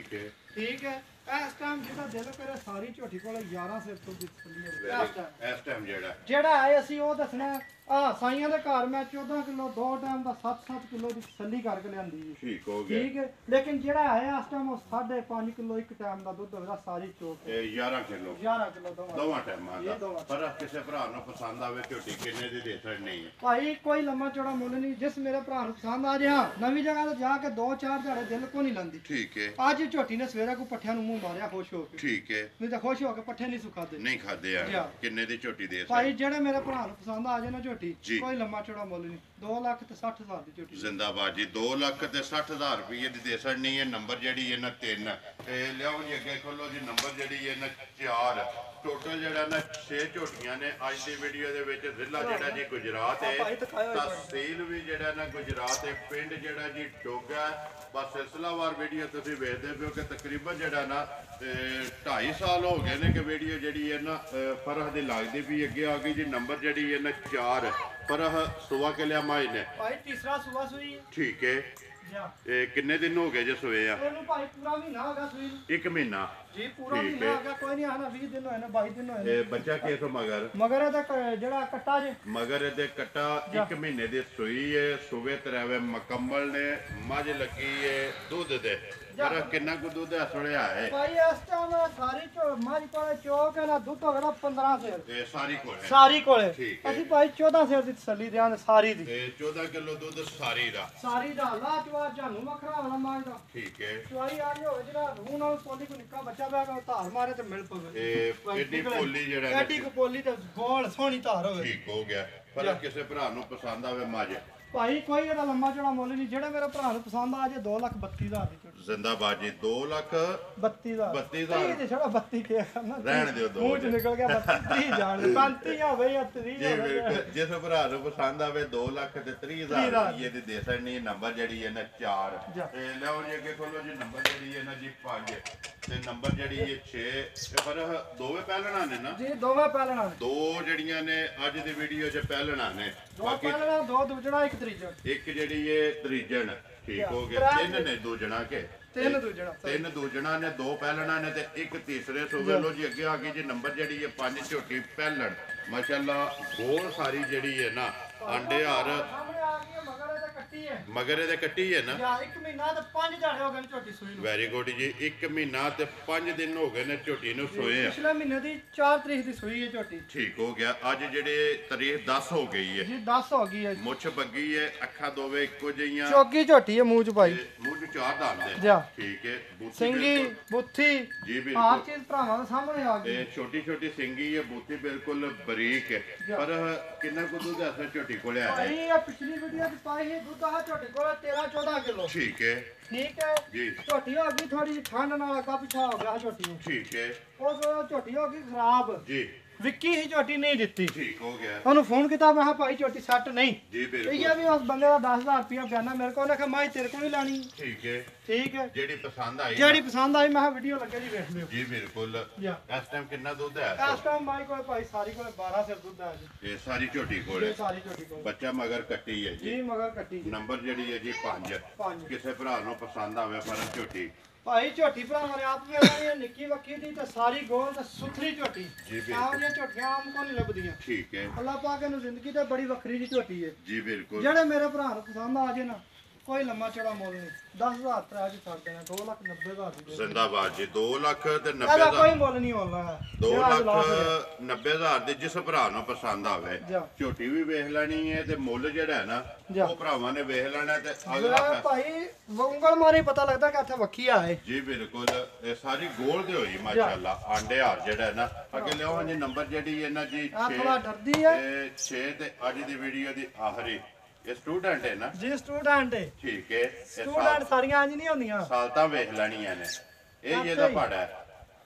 ਠੀਕ ਹੈ ਇਸ ਟਾਈਮ ਜਿਹੜਾ ਦਿਲ ਕਰੇ ਸਾਰੀ ਝੋਟੀ ਕੋਲ 11 ਸਿਰ ਤੋਂ ਦੀ ਥੱਲੀ ਹੈ ਇਸ ਟਾਈਮ ਜਿਹੜਾ ਹੈ ਅਸੀਂ ਉਹ ਦੱਸਣਾ ਆ ਸਾਈਆਂ ਦੇ ਘਰ ਮੈਂ 14 ਕਿਲੋ 2 ਟਾਈਮ ਦਾ 7-7 ਕਿਲੋ ਦੀ ਤਸੱਲੀ ਕਰਕੇ ਲਿਆਂਦੀ ਹੈ ਠੀਕ ਹੋ ਗਿਆ ਠੀਕ ਹੈ ਲੇਕਿਨ ਜਿਹੜਾ ਹੈ ਇਸ ਟਾਈਮ ਉਹ 5.5 ਕਿਲੋ ਇੱਕ ਟਾਈਮ ਦਾ ਦੁੱਧ ਹੋਵੇਗਾ ਸਾਰੀ ਚੋਕ ਇਹ 11 ਕਿਲੋ ਦੋਵਾਂ ਟਾਈਮਾਂ ਦਾ ਪਰ ਕਿਸੇ ਭਰਾ ਨੂੰ ਪਸੰਦ ਆਵੇ ਝੋਟੀ ਕਿੰਨੇ ਦੀ ਦੇ ਸਕਣੀ ਹੈ ਭਾਈ ਕੋਈ ਲੰਮਾ ਚੌੜਾ ਮੁੱਲ ਨਹੀਂ ਜਿਸ ਮੇਰੇ ਭਰਾ ਨੂੰ ਪਸੰਦ ਆ ਜਾ ਨਵੀਂ ਜਗ੍ਹਾ ਤੇ ਜਾ ਕੇ 2-4 ਦਿਹਾੜੇ ਦਿਲ ਕੋ ਨਹੀਂ ਲਾਂਦੀ ਠੀਕ ਹੈ ਅੱਜ ਝੋਟੀ ਨੇ ਸਵੇਰੇ ਕੋ ਪੱਠਿਆਂ ਨੂੰ ਮੂੰਹ ਮਾਰਿਆ ਖੁਸ਼ ਹੋ ਕੇ ਠੀਕ ਹੈ ਨਹੀਂ ਤਾਂ ਖੁਸ਼ ਹੋ ਕੇ ਪੱਠੇ ਨਹੀਂ ਸੁਖਾਦੇ ਨਹੀਂ ਖਾਦੇ ਆ ਕਿੰਨੇ ਦੀ ਝੋਟੀ ਦੇ ਭਾਈ ਜਿਹੜੇ ਮੇਰੇ ਭਰਾ ਨੂੰ ਪਸੰਦ ਆ ਜਾਏ ਨਾ ਝੋਟੀ ਕੋਈ ਲੰਮਾ ਚੌੜਾ ਮੁੱਲ ਨਹੀਂ 2,60,000 ਦੀ ਝੋਟੀ ਜ਼ਿੰਦਾਬਾਦ ਜੀ 2,60,000 ਰੁਪਏ ਦੀ ਦੇ ਸਕਣੀ ਹੈ ਨੰਬਰ ਜਿਹੜੀ ਇਹਨਾਂ 3 ਤੇ ਲਿਆਓ ਜੀ ਅੱਗੇ ਖੋਲੋ ਜੀ ਨੰਬਰ ਜਿਹੜੀ ਇਹਨਾਂ 4 ਟੋਟਲ ਜਿਹੜਾ ਨਾ 6 ਝੋਟੀਆਂ ਨੇ ਅੱਜ ਦੀ ਵੀਡੀਓ ਦੇ ਵਿੱਚ ਜ਼ਿਲ੍ਹਾ ਜਿਹੜਾ ਜੀ ਗੁਜਰਾਤ ਹੈ ਤਹਿਸੀਲ ਵੀ ਜਿਹੜਾ ਨਾ ਗੁਜਰਾਤ ਹੈ ਪਿੰਡ ਜਿਹੜਾ ਜੀ ਡੋਗਾ ਬਸ ਸਿਲਸਿਲਾਵਾਰ ਵੀਡੀਓ ਤੁਸੀਂ ਵੇਖਦੇ ਪਿਓ ਕਿ ਤਕਰੀਬਨ ਜਿਹੜਾ ਨਾ 2.5 ਸਾਲ ਹੋ ਗਏ ਨੇ ਕਿ ਵੀਡੀਓ ਜਿਹੜੀ ਹੈ ਨਾ ਫਰਹ ਦੀ ਲੱਗਦੀ ਵੀ ਅੱਗੇ ਆ ਗਈ ਜੀ ਨੰਬਰ ਜਿਹੜੀ ਹੈ ਨਾ 4 ਫਰਹ ਸੁਬਾ ਕੇ ਲਿਆ ਮਾਈ ਨੇ ਭਾਈ ਤੀਸਰਾ ਸੁਬਾ ਸੂਈ ਠੀਕ ਹੈ ਇਹ ਕਿੰਨੇ ਦਿਨ ਹੋ ਗਏ ਜੇ ਸੋਏ ਆ ਇਹਨੂੰ ਭਾਈ ਪੂਰਾ ਮਹੀਨਾ ਹੋ ਗਿਆ ਸੂਈ ਨੂੰ 1 ਮਹੀਨਾ ਜੀ ਪੂਰਾ ਮਹੀਨਾ ਹੋ ਗਿਆ ਕੋਈ ਨਹੀਂ ਆਣਾ 20 ਦਿਨ ਹੋਏ ਨੇ 22 ਦਿਨ ਹੋਏ ਨੇ ਇਹ ਬੱਚਾ ਕਿਸੋ ਮਗਰ ਇਹਦਾ ਜਿਹੜਾ ਕੱਟਾ ਜੇ ਮਗਰ ਇਹਦੇ ਕੱਟਾ 1 ਮਹੀਨੇ ਦੀ ਸੂਈ ਹੈ ਸੂਬੇ ਤਰਵੇ ਮੁਕੰਮਲ ਨੇ ਮੱਝ ਲੱਗੀ ਹੈ ਦੁੱਧ ਦੇ ਪਰ ਕਿੰਨਾ ਕੁ ਦੁੱਧ ਅਸੜਿਆ ਹੈ ਭਾਈ ਇਸ ਟਾਈਮ ਸਾਰੀ ਮੱਝ ਕੋਲੇ ਚੋਕ ਹੈ ਨਾ ਦੁੱਧ ਹੋਵੇਗਾ 15 ਸਿਰ ਇਹ ਸਾਰੀ ਕੋਲੇ ਅਸੀਂ ਭਾਈ 14 ਸਿਰ ਦੀ ਤਸੱਲੀ ਦਿਆਂ ਸਾਰੀ ਦੀ ਇਹ 14 ਕਿਲੋ ਦੁੱਧ ਸਾਰੀ ਦਾ ਲਾ ਚਵਾ ਜਾਨੂੰ ਮਖਰਾ ਵਾਲਾ ਮੱਝ ਦਾ ਠੀਕ ਹੈ ਚਵਾਈ ਆ ਹੋਵੇ ਜਿਹੜਾ ਰੂਹ ਨਾਲ ਪੋਲੀ ਕੋ ਨਿੱਕਾ ਬੱਚਾ ਪਿਆ ਧਾਰ ਮਾਰੇ ਤੇ ਮਿਲ ਪਵੇ ਇਹ ਐਡੀ ਪੋਲੀ ਜਿਹੜਾ ਐਡੀ ਕੋ ਪੋਲੀ ਤੇ ਗੋਲ ਸੋਹਣੀ ਧਾਰ ਹੋਵੇ ਠੀਕ ਹੋ ਗਿਆ ਪਰ ਕਿਸੇ ਭਰਾ ਨੂੰ ਪਸੰਦ ਆਵੇ ਮੱਝ ਭਾਈ ਕੋਈ ਇਹਦਾ ਲੰਮਾ ਚੌੜਾ ਮੁੱਲ ਨਹੀਂ ਜਿਹੜਾ ਮੇਰੇ ਭਰਾ ਨੂੰ ਪਸੰਦ ਆ ਜੇ 2,32,000 ਦੀ ਝੋਟੀ ਜ਼ਿੰਦਾਬਾਦ ਜੀ 2,32,000 ਤੇ ਛੜਾ 32 ਕੇ ਰਹਿਣ ਦਿਓ ਦੋ ਮੂੰਹ ਚ ਨਿਕਲ ਗਿਆ 32 ਜਾਣ 35 ਹੋਵੇ ਜਾਂ 30 ਹੋਵੇ ਜਿਸ ਭਰਾ ਨੂੰ ਪਸੰਦ ਆਵੇ 2,30,000 ਰੁਪਏ ਦੀ ਦੇ ਸਕਣੀ ਨੰਬਰ ਜਿਹੜੀ ਹੈ ਨਾ 4 ਤੇ ਲਓ ਜੀ ਅੱਗੇ ਖੋਲੋ ਜੀ ਨੰਬਰ ਜਿਹੜੀ ਹੈ ਨਾ ਜੀ 5 ਤੇ ਨੰਬਰ ਜਿਹੜੀ ਇਹ 6 ਪਰ ਦੋਵੇਂ ਪਹਿਲਣਾ ਨੇ ਨਾ ਜੀ ਦੋਵੇਂ ਪਹਿਲਣਾ ਦੋ ਜਿਹੜੀਆਂ ਨੇ ਅੱਜ ਦੀ ਵੀਡੀਓ 'ਚ ਪਹਿਲਣਾ ਨੇ ਬਾਕੀ ਦੋ ਦੂਜਣਾ ਇੱਕ ਤਰੀਜਣ ਇੱਕ ਜਿਹੜੀ ਇਹ ਤਰੀਜਣ ਠੀਕ ਹੋ ਗਿਆ ਤਿੰਨ ਨੇ ਦੂਜਣਾ ਕੇ ਤਿੰਨ ਦੂਜਣਾ ਨੇ ਦੋ ਪਹਿਲਣਾ ਨੇ ਤੇ ਇੱਕ ਤੀਸਰੇ ਸੂਬੇ ਲੋ ਜੀ ਅੱਗੇ ਆ ਗਈ ਜੀ ਨੰਬਰ ਜਿਹੜੀ ਹੈ 5 ਝੋਟੀ ਪਹਿਲਣ ਮਾਸ਼ਾਅੱਲਾ ਬਹੁਤ ਸਾਰੀ ਜਿਹੜੀ ਹੈ ਨਾ ਆਂਡੇ ਹਾਰ ਸਾਹਮਣੇ ਆ ਗਈ ਮਗਰ ਇਹਦੇ ਕੱਟੀ ਹੈ ਮਗਰ ਇਹਦੇ ਕੱਟੀ ਹੈ ਨਾ ਯਾ 1 ਮਹੀਨਾ ਤੇ 5 ਦਿਨ ਹੋ ਗਏ ਨੇ ਝੋਟੀ ਸੂਈ ਨੂੰ ਵੈਰੀ ਗੁੱਡ ਜੀ 1 ਮਹੀਨਾ ਤੇ 5 ਦਿਨ ਹੋ ਗਏ ਨੇ ਝੋਟੀ ਨੂੰ ਸੋਏ ਆ ਪਿਛਲੇ ਮਹੀਨੇ ਦੀ 4 ਤਰੀਕ ਦੀ ਸੂਈ ਹੈ ਝੋਟੀ ਠੀਕ ਹੋ ਗਿਆ ਅੱਜ ਜਿਹੜੇ ਤਰੀਕ 10 ਹੋ ਗਈ ਹੈ ਜੀ 10 ਹੋ ਗਈ ਹੈ ਮੁੱਛ ਬੱਗੀ ਹੈ ਅੱਖਾਂ ਦੋਵੇਂ ਇੱਕੋ ਜਿਹੀਆਂ ਚੋਗੀ ਝੋਟੀ ਹੈ ਮੂੰਹ ਚ ਭਾਈ ਮੂੰਹ ਚ ਚਾਰ ਦੰਦ ਜਾ ਠੀਕ ਹੈ ਸਿੰਗੀ ਬੁੱਥੀ ਜੀ ਹਰ ਬਿਲਕੁਲ ਚੀਜ਼ ਭਰਾਵਾਂ ਦੇ ਸਾਹਮਣੇ ਆ ਗਈ ਇਹ ਛੋਟੀ ਛੋਟੀ ਸਿੰਗੀ ਹੈ ਬੁੱਥੀ ਬਿਲਕੁਲ ਬਰੀਕ ਹੈ ਪਰ ਕਿੰਨਾ ਕੁ ਦੁੱਧ ਅਸਰ ਝੋਟੀ ਕੋਲ ਆਇਆ ਭਾਈ ਇਹ ਪਿਛਲੀ ਵੀਡੀਓ ਚ ਪਾਈ ਹੈ ਦੁੱਧ ਆ ਝੋਟੀ ਕੋਲ 13-14 ਕਿਲੋ ਠੀਕ ਹੈ ਠੀਕ ਹੈ ਜੀ ਝੋਟੀ ਹੋ ਗਈ ਥੋੜੀ ਠੰਡ ਨਾਲ ਅੱਗਾ ਪਿਛਾ ਹੋ ਗਿਆ ਝੋਟੀ ਨੂੰ ਠੀਕ ਹੈ ਉਸ ਝੋਟੀ ਹੋ ਗਈ ਖਰਾਬ ਜੀ ਵਿੱਕੀ ਹੀ ਝੋਟੀ ਨਹੀਂ ਦਿੱਤੀ ਠੀਕ ਹੋ ਗਿਆ ਉਹਨੂੰ ਫੋਨ ਕੀਤਾ ਮੈਂ ਕਿਹਾ ਭਾਈ ਝੋਟੀ ਸੱਟ ਨਹੀਂ ਜੀ ਬਿਲਕੁਲ ਇਹ ਵੀ ਉਸ ਬੰਦੇ ਦਾ 10,000 ਰੁਪਇਆ ਬਿਆਨਾ ਮੇਰੇ ਕੋਲ ਉਹਨੇ ਕਿਹਾ ਮੈਂ ਤੇਰੇ ਕੋਲ ਹੀ ਲੈਣੀ ਠੀਕ ਹੈ ਠੀਕ ਹੈ ਜਿਹੜੀ ਪਸੰਦ ਆਈ ਜਿਹੜੀ ਪਸੰਦ ਆਈ ਮੈਂ ਕਿਹਾ ਵੀਡੀਓ ਲੱਗੇ ਜੀ ਵੇਖ ਲਿਓ ਜੀ ਬਿਲਕੁਲ ਇਸ ਟਾਈਮ ਕਿੰਨਾ ਦੁੱਧ ਹੈ ਇਸ ਟਾਈਮ ਮਾਈ ਕੋਲ ਭਾਈ ਸਾਰੀ ਕੋਲ 12 ਸਿਰ ਦੁੱਧ ਆ ਜੀ ਇਹ ਸਾਰੀ ਝੋਟੀ ਕੋਲ ਇਹ ਹੈ ਸਾਰੀ ਝੋਟੀ ਕੋਲ ਬੱਚਾ ਮਗਰ ਕੱਟੀ ਹੈ ਜੀ ਜੀ ਮਗਰ ਕੱਟੀ ਜੀ ਨੰਬਰ ਜਿਹੜੀ ਹੈ ਜੀ 5 5 ਕਿਸੇ ਭਰਾ ਨੂੰ ਪਸੰਦ ਆਵੇ ਪਰ ਝੋਟੀ ਭਾਈ ਝੋਟੀ ਭਰਾਵਾਂ ਨੇ ਆਪ ਵੇਖਣੀ ਹੈ ਨਿੱਕੀ ਵੱਖੀ ਦੀ ਤੇ ਸਾਰੀ ਗੋਲ ਤੇ ਸੁਥਰੀ ਝੋਟੀ ਜੀ ਆਹ ਜਿਹੜੀਆਂ ਝੋਟੀਆਂ ਆਮ ਕੋ ਨਹੀਂ ਲੱਭਦੀਆਂ ਠੀਕ ਹੈ ਅੱਲਾਹ ਪਾਕ ਨੂੰ ਜ਼ਿੰਦਗੀ ਤੇ ਬੜੀ ਵੱਖਰੀ ਜੀ ਝੋਟੀ ਹੈ ਜੀ ਬਿਲਕੁਲ ਜਿਹੜੇ ਮੇਰੇ ਭਰਾ ਨੂੰ ਪਸੰਦ ਆ ਜੇ ਨਾ ਕੋਈ ਲੰਮਾ ਚੌੜਾ ਮੁੱਲ ਨਹੀਂ 10000 ਤਰਾ ਕੇ ਛੱਡ ਦੇਣਾ 2,90,000 ਦੀ ਜ਼ਿੰਦਾਬਾਦ ਜੀ 2 ਲੱਖ ਤੇ ਇਹਦਾ 90,000 ਕੋਈ ਮੁੱਲ ਨਹੀਂ ਹੋਣਾ 2 ਲੱਖ 90,000 ਦੇ ਜਿਸ ਭਰਾ ਨੂੰ ਪਸੰਦ ਆਵੇ ਜਾ। ਝੋਟੀ ਵੀ ਵੇਖ ਲੈਣੀ ਹੈ ਤੇ ਮੁੱਲ ਜਿਹੜਾ ਹੈ ਨਾ ਜਾ। ਉਹ ਭਰਾਵਾਂ ਨੇ ਵੇਖ ਲੈਣਾ ਤੇ ਜਿਹੜਾ ਅਗਲਾ ਭਾਈ ਉਂਗਲ ਮਾਰੇ ਪਤਾ ਲੱਗਦਾ ਕਿ ਇੱਥੇ ਵੱਖੀ ਆਏ ਜੀ ਬਿਲਕੁਲ ਇਹ ਸਾਰੀ ਗੋਲ ਦੇ ਹੋਈ ਮਾਸ਼ਾਅੱਲਾ ਆਂਡੇ ਹਾਰ ਜਿਹੜਾ ਹੈ ਨਾ ਅੱਗੇ ਲਿਓ ਜੀ ਨੰਬਰ ਜਿਹੜੀ ਹੈ ਨਾ ਜੀ ਆ ਥੋੜਾ ਡਰਦੀ ਹੈ 6 ਤੇ ਅੱਜ ਦੀ ਵੀਡੀਓ ਦੀ ਆਖਰੀ ਇਹ ਸਟੂਡੈਂਟ ਹੈ ਨਾ ਜੀ ਸਟੂਡੈਂਟ ਹੈ ਠੀਕ ਹੈ ਇਹ ਸਟੂਡੈਂਟ ਸਾਰੀਆਂ ਇੰਜ ਨਹੀਂ ਹੁੰਦੀਆਂ ਸਾਲਤਾਂ ਵੇਖ ਲੈਣੀਆਂ ਨੇ ਇਹ ਇਹਦਾ ਪਾੜਾ ਹੈ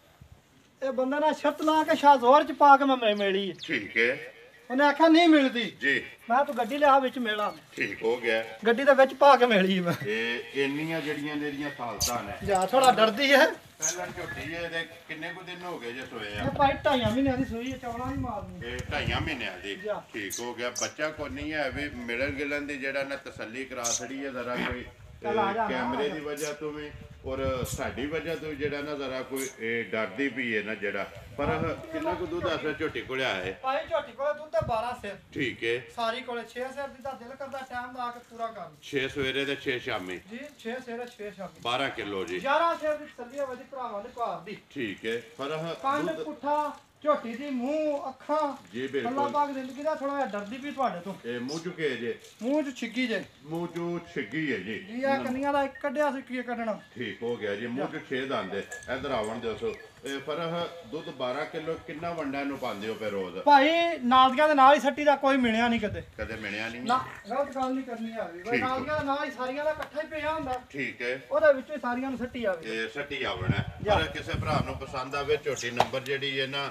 ਇਹ ਬੰਦਾ ਨਾ ਸ਼ਰਤ ਲਾ ਕੇ ਸ਼ਾਹਜ਼ੋਰ ਚ ਪਾ ਕੇ ਮੈਂ ਮਿਲੀ ਠੀਕ ਹੈ ਉਹਨੇ ਆਖਿਆ ਨਹੀਂ ਮਿਲਦੀ ਜੀ ਮੈਂ ਤੂੰ ਗੱਡੀ ਲਿਆ ਵਿੱਚ ਮਿਲਾ ਠੀਕ ਹੋ ਗਿਆ ਗੱਡੀ ਦੇ ਵਿੱਚ ਪਾ ਕੇ ਮਿਲੀ ਮੈਂ ਇਹ ਇੰਨੀਆਂ ਜਿਹੜੀਆਂ ਇਹਦੀਆਂ ਸਾਲਤਾਂ ਨੇ ਜਾ ਥੋੜਾ ਡਰਦੀ ਹੈ ਪਹਿਲਾਂ ਝੋਟੀ ਇਹਦੇ ਕਿੰਨੇ ਕੁ ਦਿਨ ਹੋ ਗਏ ਜੇ ਸੋਏ ਆ ਇਹ ਭਾਈ 2.5 ਮਹੀਨਿਆਂ ਦੀ ਸੂਈ ਹੈ ਚੌਲਾਂ ਨਹੀਂ ਮਾਰਨੀ ਇਹ 2.5 ਮਹੀਨਿਆਂ ਦੀ ਜਾ। ਠੀਕ ਹੋ ਗਿਆ ਬੱਚਾ ਕੋਈ ਨਹੀਂ ਹੈ ਵੀ ਮਿਲਣ ਗਿਲਣ ਦੀ ਜਿਹੜਾ ਨਾ ਤਸੱਲੀ ਕਰਾ ਛੜੀ ਹੈ ਜ਼ਰਾ ਕੋਈ ਚੱਲ ਆ ਜਾ, ਕੈਮਰੇ ਆ ਦੀ ਵਜ੍ਹਾ ਤੋਂ ਵੀ ਔਰ ਸਾਡੀ ਵਜ੍ਹਾ ਤੋਂ ਜਿਹੜਾ ਨਾ ਜ਼ਰਾ ਕੋਈ ਡਰਦੀ ਪਈ ਹੈ ਨਾ ਜਿਹੜਾ ਪਰ ਕਿੰਨਾ ਕੁ ਦੁੱਧ ਆਸਾ ਝੋਟੀ ਕੋਲ ਆਇਆ ਹੈ ਭਾਈ ਝੋਟੀ ਕੋਲੇ ਦੁੱਧ ਤੇ 12 ਸਿਰ ਠੀਕ ਹੈ ਸਾਰੀ ਕੋਲੇ 6 ਸਿਰ ਦੀ ਤਾਂ ਦਿਲ ਕਰਦਾ ਟਾਈਮ ਦਾ ਆ ਕੇ ਪੂਰਾ ਕਰ 6 ਸਵੇਰੇ ਤੇ 6 ਸ਼ਾਮੀ ਜੀ 6 ਸਿਰ 6 ਸ਼ਾਮੀ 12 ਕਿਲੋ ਜੀ 11 ਸਿਰ ਦੀ ਤਸੱਲੀ ਹੈ ਵਜੀ ਭਰਾਵਾਂ ਦੇ ਘਰ ਦੀ ਠੀਕ ਹੈ ਪਰ ਕੰਨ ਦੁੱਧ ਪੁੱਠਾ ਝੋਟੀ ਦੀ ਮੂੰਹ ਅੱਖਾਂ ਜੀ ਅੱਲਾਹ ਬਿਲਕੁਲ ਪਾਕ ਜ਼ਿੰਦਗੀ ਦਾ ਥੋੜਾ ਜਿਹਾ ਡਰਦੀ ਵੀ ਤੁਹਾਡੇ ਤੋਂ ਇਹ ਮੂੰਹ ਚੁਕੇ ਜੇ ਮੂੰਹ 'ਚ ਛਿੱਗੀ ਜੇ ਮੂੰਹ ਚੋਂ ਛਿੱਗੀ ਹੈ ਜੀ ਜੀ ਆ ਕੰਨੀਆਂ ਦਾ ਇੱਕ ਕੱਢਿਆ ਸੀ ਕੀ ਕੱਢਣਾ ਠੀਕ ਹੋ ਗਿਆ ਜੀ ਮੂੰਹ ਚ 6 ਦੰਦ ਇਧਰ ਆਵਣ ਦਿਓ ਇਹ ਪਰ ਦੁੱਧ 12 ਕਿਲੋ ਕਿੰਨਾ ਵੰਡਾ ਨੂੰ ਪਾਉਂਦੇ ਹੋ ਫਿਰ ਰੋਜ਼ ਭਾਈ ਨਾਲੀਆਂ ਦੇ ਨਾਲ ਹੀ ਸੱਟੀ ਦਾ ਕੋਈ ਮਿਲਿਆ ਨਹੀਂ ਕਦੇ ਕਦੇ ਮਿਲਿਆ ਨਹੀਂ ਨਾ ਗਲਤ ਗੱਲ ਨਹੀਂ ਕਰਨੀ ਆਵੇ ਬਈ ਠੀਕ। ਨਾਲੀਆਂ ਦੇ ਨਾਲ ਹੀ ਸਾਰੀਆਂ ਦਾ ਇਕੱਠਾ ਹੀ ਪਿਆ ਹੁੰਦਾ ਠੀਕ ਹੈ ਉਹਦੇ ਵਿੱਚੋਂ ਹੀ ਸਾਰੀਆਂ ਨੂੰ ਸੱਟੀ ਆਵੇ ਇਹ ਸੱਟੀ ਆਵਣਾ ਜਾ। ਪਰ ਕਿਸੇ ਭਰਾ ਨੂੰ ਪਸੰਦ ਆਵੇ ਝੋਟੀ ਨੰਬਰ ਜਿਹੜੀ ਹੈ ਨਾ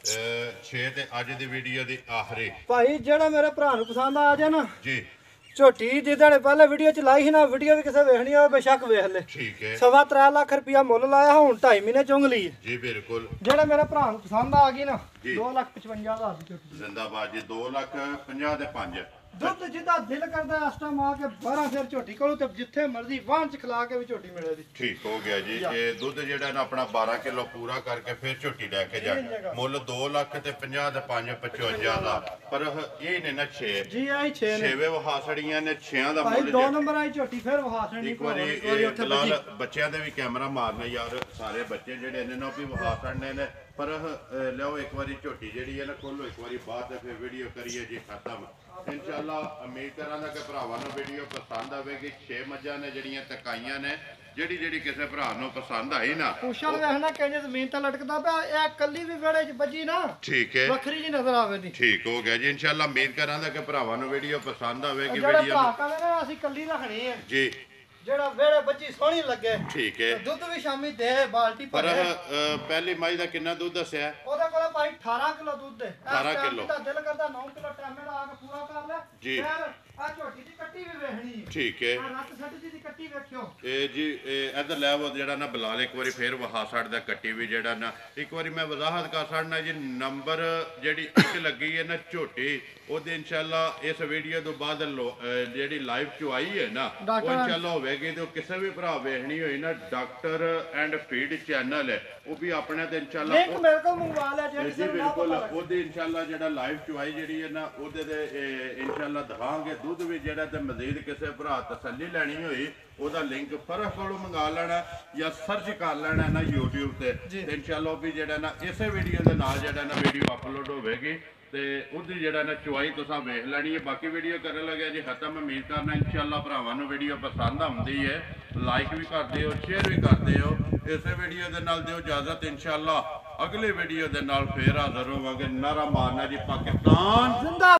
6 ਤੇ ਅੱਜ ਦੀ ਵੀਡੀਓ ਦੀ ਆਖਰੀ ਭਾਈ ਜਿਹੜਾ ਮੇਰੇ ਭਰਾ ਨੂੰ ਪਸੰਦ ਆ ਜਾ ਨਾ ਜੀ ਝੋਟੀ ਜਿਹਦੇ ਨੇ ਪਹਿਲੇ ਵੀਡੀਓ ਚ ਲਾਈ ਸੀ ਨਾ ਵੀਡੀਓ ਵੀ ਕਿਸੇ ਵੇਖਣੀ ਹੋਵੇ ਬੇਸ਼ੱਕ ਵੇਖ ਲੈ ਠੀਕ ਹੈ 3.25 ਲੱਖ ਰੁਪਇਆ ਮੁੱਲ ਲਾਇਆ ਹੁਣ 2.5 ਮਹੀਨੇ ਚੁੰਗ ਲਈ ਜੀ ਬਿਲਕੁਲ ਜਿਹੜੇ ਮੇਰੇ ਭਰਾ ਨੂੰ ਪਸੰਦ ਆ ਗਈ ਨਾ ਜੀ। 2,55,000 ਦੀ ਝੋਟੀ ਜ਼ਿੰਦਾਬਾਦ ਜੀ 2,50,000 ਦੇ 5 ਦੁੱਧ ਜਿੱਦਾਂ ਦਿਲ ਕਰਦਾ ਇਸ ਟਾਈਮ ਆ ਕੇ 12 ਸਿਰ ਝੋਟੀ ਕੋਲ ਤੇ ਜਿੱਥੇ ਮਰਜ਼ੀ ਵਾਹਨ ਚ ਖਲਾ ਕੇ ਵੀ ਝੋਟੀ ਮਿਲੇ ਦੀ ਠੀਕ ਹੋ ਗਿਆ ਜੀ ਜਾ। ਇਹ ਦੁੱਧ ਜਿਹੜਾ ਨਾ ਆਪਣਾ 12 ਕਿਲੋ ਪੂਰਾ ਕਰਕੇ ਫਿਰ ਝੋਟੀ ਲੈ ਕੇ ਜਾ ਜਗ੍ਹਾ। ਮੁੱਲ 2 ਲੱਖ ਤੇ 50 ਤੇ 5 55,000 ਪਰ ਇਹ ਨੇ ਨਾ 6 ਜੀ ਆਈ 6 ਨੇ ਛੇਵੇਂ ਵਹਾਸੜੀਆਂ ਨੇ 6 ਦਾ ਭਾਈ ਮੁੱਲ 2 ਜੇ- ਨੰਬਰ ਆਈ ਝੋਟੀ ਫਿਰ ਵਹਾ ਛਣੀ ਇੱਕ ਵਾਰੀ ਇਹ ਫਿਲਹਾਲ ਬੱਚਿਆਂ ਦੇ ਵੀ ਕੈਮਰਾ ਮਾਰਨਾ ਯਾਰ ਸਾਰੇ ਬੱਚੇ ਜਿਹੜੇ ਨੇ ਨਾ ਉਹ ਵੀ ਵਹਾ ਛੜਨੇ ਨੇ ਪਰ ਲਿਓ ਇੱਕ ਵਾਰੀ ਝੋਟੀ ਜਿਹੜੀ ਹੈ ਨਾ ਖੋਲੋ ਇੱਕ ਵਾਰੀ ਬਾਅਦ ਤੇ ਫਿਰ ਵੀਡੀਓ ਕਰੀਏ ਜੀ ਖਤਮ ਇਨਸ਼ਾਅੱਲਾ ਉਮੀਦ ਕਰਾਂਗਾ ਕਿ ਭਰਾਵਾਂ ਨੂੰ ਵੀਡੀਓ ਪਸੰਦ ਆਵੇਗੀ 6 ਮੱਝਾਂ ਨੇ ਜਿਹੜੀਆਂ ਤਕਾਈਆਂ ਨੇ ਜਿਹੜੀ ਕਿਸੇ ਭਰਾ ਨੂੰ ਪਸੰਦ ਆਈ ਨਾ ਪੁੱਛਣ ਵੇਖਣਾ ਕਹਿੰਦੇ ਜ਼ਮੀਨ ਤੇ ਲਟਕਦਾ ਪਿਆ ਇਹ ਕੱਲੀ ਵੀ ਵਿਹੜੇ 'ਚ ਵੱਜੀ ਨਾ ਠੀਕ ਹੈ ਵੱਖਰੀ ਜੀ ਨਜ਼ਰ ਆਵੇ ਦੀ ਠੀਕ ਹੋ ਗਿਆ ਜੀ ਇਨਸ਼ਾਅੱਲਾ ਉਮੀਦ ਕਰਾਂਗਾ ਕਿ ਭਰਾਵਾਂ ਨੂੰ ਵੀਡੀਓ ਪਸੰਦ ਆਵੇਗੀ ਜਿਹੜੇ ਵੀਡੀਓ ਭਰਾ ਕਹਿੰਦੇ ਨੇ ਅਸੀਂ ਕੱਲੀ ਰੱਖਣੀ ਹੈ ਜੀ ਜਿਹੜਾ ਵਿਹੜੇ ਵੱਜੀ ਸੋਹਣੀ ਲੱਗੇ ਠੀਕ ਹੈ ਦੁੱਧ ਵੀ ਸ਼ਾਮੀ ਦੇ ਬਾਲਟੀ ਪਰ ਭਰੇ ਪਹਿਲੀ ਮਾਈ ਦਾ ਕਿੰਨਾ ਦੁੱਧ ਦੱਸਿਆ ਉਹਦੇ ਕੋਲ ਭਾਈ 18 ਕਿਲੋ ਦੁੱਧ ਹੈ 18 ਕਿਲੋ। ਦਾ ਦਿਲ ਕਰਦਾ 9 ਕਿਲੋ ਟਾਈਮ ਦਾ ਆ ਕੇ ਪੂਰਾ ਕਰ ਲੈ ਜੀ। ਫਿਰ ਆ ਝੋਟੀ ਦੀ ਕੱਟੀ ਵੀ ਵੇਖਣੀ ਹੈ ਠੀਕ ਹੈ ਆ ਰੱਤ ਸੱਟ ਦੀ ਕੱਟੀ ਵੇਖਿਓ ਇਹ ਜੀ ਇਹ ਇਧਰ ਲੈ ਉਹ ਜਿਹੜਾ ਨਾ ਬਲਾਲ ਇੱਕ ਵਾਰੀ ਫੇਰ ਵਹਾ ਛੱਡਦਾ ਕੱਟੀ ਵੀ ਜਿਹੜਾ ਨਾ ਇੱਕ ਵਾਰੀ ਮੈਂ ਵਜ਼ਾਹਤ ਕਰ ਛੱਡਣਾ ਜੀ ਨੰਬਰ ਜਿਹੜੀ ਇੱਕ ਲੱਗੀ ਹੈ ਨਾ ਝੋਟੀ ਉਹਦੇ ਇਨਸ਼ਾਅੱਲਾ ਇਸ ਵੀਡੀਓ ਤੋਂ ਬਾਅਦ ਜਿਹੜੀ ਲਾਈਵ ਚ ਆਈ ਹੈ ਨਾ ਉਹ ਡਾਕਟਰ- ਇਨਸ਼ਾਅੱਲਾ ਹੋਵੇਗੀ ਤੇ ਉਹ ਕਿਸੇ ਵੀ ਭਰਾ ਵੇਖਣੀ ਹੋਈ ਨਾ ਡਾਕਟਰ ਐਂਡ ਫੀਡ ਚੈਨਲ ਹੈ ਉਹ ਵੀ ਆਪਣੇ ਤੇ ਇਨਸ਼ਾਅੱਲਾ ਲਿੰਕ ਮੇਰੇ ਕੋਲ ਮੰਗਵਾ ਲਿਆ ਜੇ ਜੀ ਕਿਸੇ ਨੂੰ ਨਾ ਬਿਲਕੁਲ ਪਤਾ ਲੱਗੇ ਉਹਦੀ ਇਨਸ਼ਾਅੱਲਾ ਜਿਹੜਾ ਲਾਈਵ ਚੁਆਈ ਜਿਹੜੀ ਹੈ ਨਾ ਉਹਦੇ ਤੇ ਇਨਸ਼ਾਅੱਲਾ ਦਿਖਾਵਾਂਗੇ ਦੁੱਧ ਵੀ ਜਿਹੜਾ ਤੇ ਮਜ਼ੀਦ ਕਿਸੇ ਭਰਾ ਤਸੱਲੀ ਲੈਣੀ ਹੋਈ ਉਹਦਾ ਲਿੰਕ ਫਰਕ ਕੋਲੋਂ ਮੰਗਾ ਲੈਣਾ ਜਾਂ ਸਰਚ ਕਰ ਲੈਣਾ ਨਾ YouTube ਤੇ ਇਨਸ਼ਾਅੱਲਾ ਉਹ ਵੀ ਜਿਹੜਾ ਨਾ ਇਸੇ ਵੀਡੀਓ ਦੇ ਨਾਲ ਜਿਹੜਾ ਨਾ ਵੀਡੀਓ ਅਪਲੋਡ ਹੋਵੇਗੀ ਤੇ ਉਹਦੀ ਜਿਹੜਾ ਨਾ ਚੁਆਈ ਤੁਸੀਂ ਵੇਖ ਲੈਣੀ ਹੈ ਬਾਕੀ ਵੀਡੀਓ ਕਰਨ ਲੱਗਿਆ ਜੀ ਖਤਮ ਉਮੀਦ ਕਰਨਾ ਇਨਸ਼ਾਅੱਲਾ ਭਰਾਵਾਂ ਨੂੰ ਵੀਡੀਓ ਪਸੰਦ ਆਉਂਦੀ ਹੈ ਲਾਈਕ ਵੀ ਕਰਦੇ ਹੋ ਸ਼ੇਅਰ ਵੀ ਕਰਦੇ ਹੋ ਇਸੇ ਵੀਡੀਓ ਦੇ ਨਾਲ ਦਿਓ ਇਜਾਜ਼ਤ ਇਨਸ਼ਾਅੱਲਾ ਅਗਲੇ ਵੀਡੀਓ ਦੇ ਨਾਲ ਫੇਰ ਹਾਜ਼ਰ ਹੋਵਾਂਗੇ ਨਾਰਾ ਮਾਰਨਾ ਜੀ ਪਾਕਿਸਤਾਨ ਜ਼ਿੰਦਾ